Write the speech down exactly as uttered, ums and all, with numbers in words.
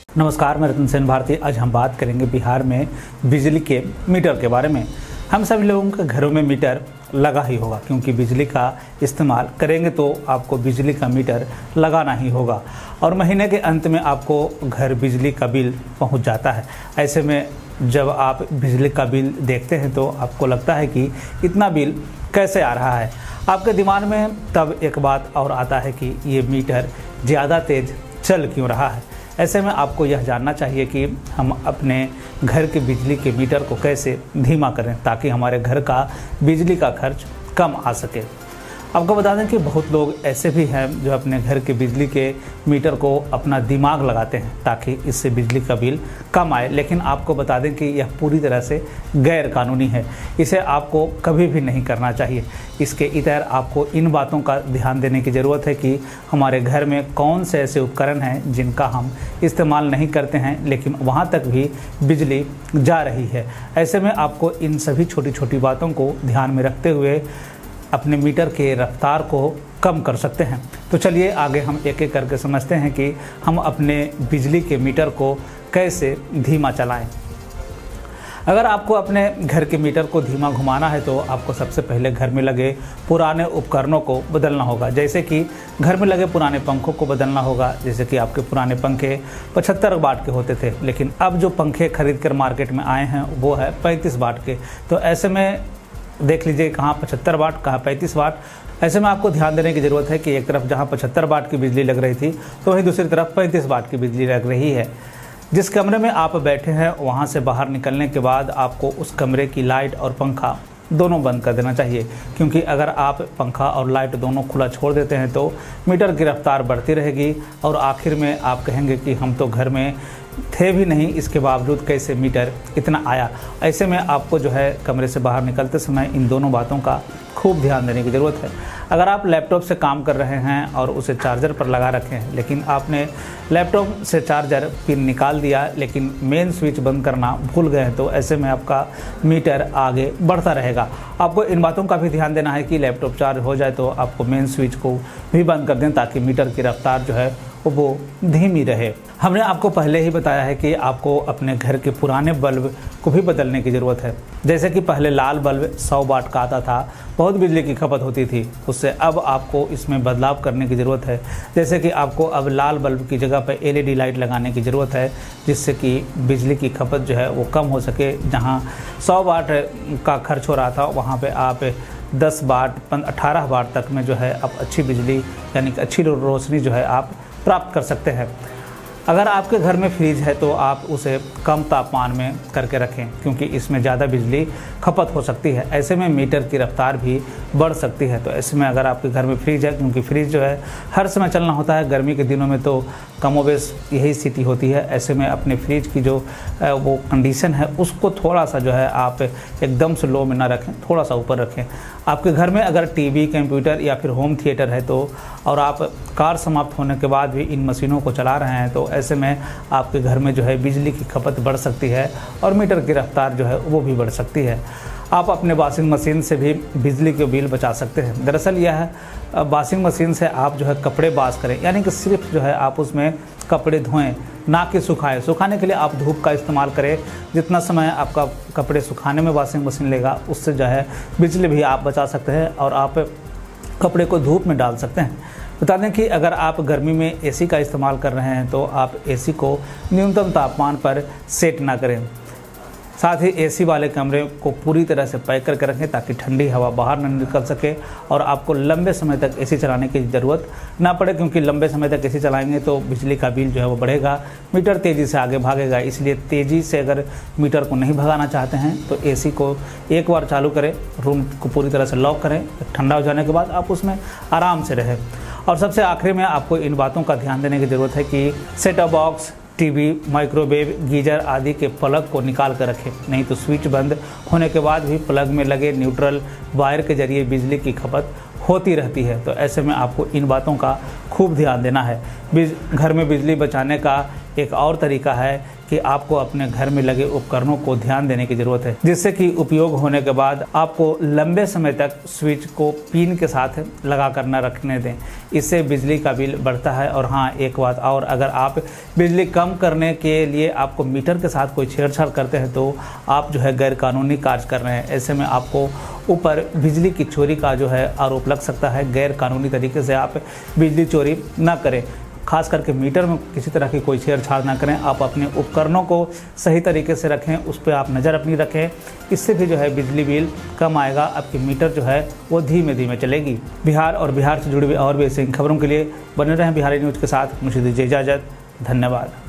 नमस्कार, मैं रतन सेन भारती। आज हम बात करेंगे बिहार में बिजली के मीटर के बारे में। हम सभी लोगों के घरों में मीटर लगा ही होगा, क्योंकि बिजली का इस्तेमाल करेंगे तो आपको बिजली का मीटर लगाना ही होगा और महीने के अंत में आपको घर बिजली का बिल पहुंच जाता है। ऐसे में जब आप बिजली का बिल देखते हैं तो आपको लगता है कि इतना बिल कैसे आ रहा है। आपके दिमाग में तब एक बात और आता है कि ये मीटर ज़्यादा तेज़ चल क्यों रहा है। ऐसे में आपको यह जानना चाहिए कि हम अपने घर के बिजली के मीटर को कैसे धीमा करें ताकि हमारे घर का बिजली का खर्च कम आ सके। आपको बता दें कि बहुत लोग ऐसे भी हैं जो अपने घर के बिजली के मीटर को अपना दिमाग लगाते हैं ताकि इससे बिजली का बिल कम आए, लेकिन आपको बता दें कि यह पूरी तरह से गैर कानूनी है। इसे आपको कभी भी नहीं करना चाहिए। इसके इतर आपको इन बातों का ध्यान देने की ज़रूरत है कि हमारे घर में कौन से ऐसे उपकरण हैं जिनका हम इस्तेमाल नहीं करते हैं लेकिन वहाँ तक भी बिजली जा रही है। ऐसे में आपको इन सभी छोटी छोटी बातों को ध्यान में रखते हुए अपने मीटर के रफ्तार को कम कर सकते हैं। तो चलिए आगे हम एक एक करके समझते हैं कि हम अपने बिजली के मीटर को कैसे धीमा चलाएं। अगर आपको अपने घर के मीटर को धीमा घुमाना है तो आपको सबसे पहले घर में लगे पुराने उपकरणों को बदलना होगा। जैसे कि घर में लगे पुराने पंखों को बदलना होगा। जैसे कि आपके पुराने पंखे पचहत्तर वाट के होते थे, लेकिन अब जो पंखे खरीद कर मार्केट में आए हैं वो है पैंतीस वाट के। तो ऐसे में देख लीजिए कहाँ पचहत्तर वाट कहाँ पैंतीस वाट। ऐसे में आपको ध्यान देने की ज़रूरत है कि एक तरफ जहाँ पचहत्तर वाट की बिजली लग रही थी तो वहीं दूसरी तरफ पैंतीस वाट की बिजली लग रही है। जिस कमरे में आप बैठे हैं वहाँ से बाहर निकलने के बाद आपको उस कमरे की लाइट और पंखा दोनों बंद कर देना चाहिए, क्योंकि अगर आप पंखा और लाइट दोनों खुला छोड़ देते हैं तो मीटर की रफ्तार बढ़ती रहेगी और आखिर में आप कहेंगे कि हम तो घर में थे भी नहीं, इसके बावजूद कैसे मीटर इतना आया। ऐसे में आपको जो है कमरे से बाहर निकलते समय इन दोनों बातों का खूब ध्यान देने की ज़रूरत है। अगर आप लैपटॉप से काम कर रहे हैं और उसे चार्जर पर लगा रखे हैं, लेकिन आपने लैपटॉप से चार्जर पिन निकाल दिया लेकिन मेन स्विच बंद करना भूल गए हैं, तो ऐसे में आपका मीटर आगे बढ़ता रहेगा। आपको इन बातों का भी ध्यान देना है कि लैपटॉप चार्ज हो जाए तो आपको मेन स्विच को भी बंद कर दें ताकि मीटर की रफ्तार जो है वो धीमी रहे। हमने आपको पहले ही बताया है कि आपको अपने घर के पुराने बल्ब को भी बदलने की ज़रूरत है। जैसे कि पहले लाल बल्ब सौ वाट का आता था, बहुत बिजली की खपत होती थी, उससे अब आपको इसमें बदलाव करने की ज़रूरत है। जैसे कि आपको अब लाल बल्ब की जगह पर एलईडी लाइट लगाने की ज़रूरत है, जिससे कि बिजली की खपत जो है वो कम हो सके। जहाँ सौ वाट का खर्च हो रहा था वहाँ पर आप दस वाट अठारह वाट तक में जो है आप अच्छी बिजली यानी कि अच्छी रोशनी जो है आप प्राप्त कर सकते हैं। अगर आपके घर में फ्रिज है तो आप उसे कम तापमान में करके रखें, क्योंकि इसमें ज़्यादा बिजली खपत हो सकती है। ऐसे में मीटर की रफ्तार भी बढ़ सकती है। तो ऐसे में अगर आपके घर में फ्रिज है, क्योंकि फ्रिज जो है हर समय चलना होता है, गर्मी के दिनों में तो कमोबेश यही स्थिति होती है। ऐसे में अपने फ्रिज की जो वो कंडीशन है उसको थोड़ा सा जो है आप एकदम से लो में ना रखें, थोड़ा सा ऊपर रखें। आपके घर में अगर टीवी, कंप्यूटर या फिर होम थिएटर है तो और आप कार समाप्त होने के बाद भी इन मशीनों को चला रहे हैं तो ऐसे में आपके घर में जो है बिजली की खपत बढ़ सकती है और मीटर की रफ्तार जो है वो भी बढ़ सकती है। आप अपने वॉशिंग मशीन से भी बिजली के बिल बचा सकते हैं। दरअसल यह वॉशिंग मशीन से आप जो है कपड़े वॉश करें, यानी कि सिर्फ जो है आप उसमें कपड़े धोएं, ना कि सुखाएं। सुखाने के लिए आप धूप का इस्तेमाल करें। जितना समय आपका कपड़े सुखाने में वॉशिंग मशीन लेगा उससे जो है बिजली भी आप बचा सकते हैं और आप कपड़े को धूप में डाल सकते हैं। बता दें कि अगर आप गर्मी में एसी का इस्तेमाल कर रहे हैं तो आप एसी को न्यूनतम तापमान पर सेट ना करें। साथ ही एसी वाले कमरे को पूरी तरह से पैक करके रखें ताकि ठंडी हवा बाहर न निकल सके और आपको लंबे समय तक एसी चलाने की ज़रूरत ना पड़े, क्योंकि लंबे समय तक एसी चलाएंगे तो बिजली का बिल जो है वो बढ़ेगा, मीटर तेज़ी से आगे भागेगा। इसलिए तेज़ी से अगर मीटर को नहीं भगाना चाहते हैं तो एसी को एक बार चालू करें, रूम को पूरी तरह से लॉक करें, ठंडा हो जाने के बाद आप उसमें आराम से रहें। और सबसे आखिरी में आपको इन बातों का ध्यान देने की ज़रूरत है कि set top box, TV, microwave, geyser आदि के प्लग को निकाल कर रखें, नहीं तो स्विच बंद होने के बाद भी प्लग में लगे न्यूट्रल वायर के जरिए बिजली की खपत होती रहती है। तो ऐसे में आपको इन बातों का खूब ध्यान देना है। घर में बिजली बचाने का एक और तरीका है कि आपको अपने घर में लगे उपकरणों को ध्यान देने की ज़रूरत है, जिससे कि उपयोग होने के बाद आपको लंबे समय तक स्विच को पिन के साथ लगा कर न रखने दें। इससे बिजली का बिल बढ़ता है। और हाँ, एक बात और, अगर आप बिजली कम करने के लिए आपको मीटर के साथ कोई छेड़छाड़ करते हैं तो आप जो है गैर कानूनी कार्य कर रहे हैं। ऐसे में आपको ऊपर बिजली की चोरी का जो है आरोप लग सकता है। गैर कानूनी तरीके से आप बिजली चोरी ना करें, खास करके मीटर में किसी तरह की कोई छेड़छाड़ ना करें। आप अपने उपकरणों को सही तरीके से रखें, उस पर आप नज़र अपनी रखें। इससे भी जो है बिजली बिल कम आएगा, आपकी मीटर जो है वो धीमे धीमे चलेगी। बिहार और बिहार से जुड़ी हुई और भी ऐसी खबरों के लिए बने रहें बिहारी न्यूज़ के साथ। मुझे दीजिए इजाज़त। धन्यवाद।